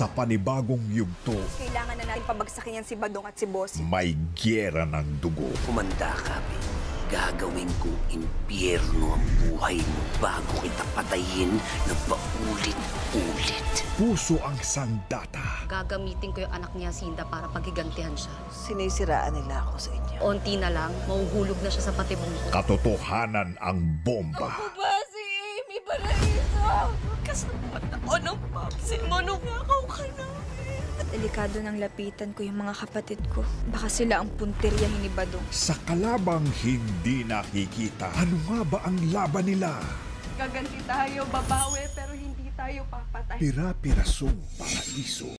Sa panibagong yugto, Kailangan na natin pabagsakin yan si Badong at si Bossing. may gyera ng dugo. Kumanda ka, Bing. Gagawin kong impyerno ang buhay mo bago kita patayin ng paulit-ulit. Puso ang sandata. Gagamitin ko yung anak niya, Sinda, para paghigantihan siya. Sinisiraan nila ako sa inyo. Onti na lang, mahuhulog na siya sa patibong ko. Katotohanan ang bomba. Ba si Amy Paraíso? Kasama ako ng papsin mo nung nakaw ka namin. Delikado nang lapitan ko yung mga kapatid ko. Baka sila ang puntiryahin ni Badong. Sa kalabang hindi nakikita, ano nga ba ang laban nila? Gaganti tayo, babawi, pero hindi tayo papatay. Pira-pirasong paraiso.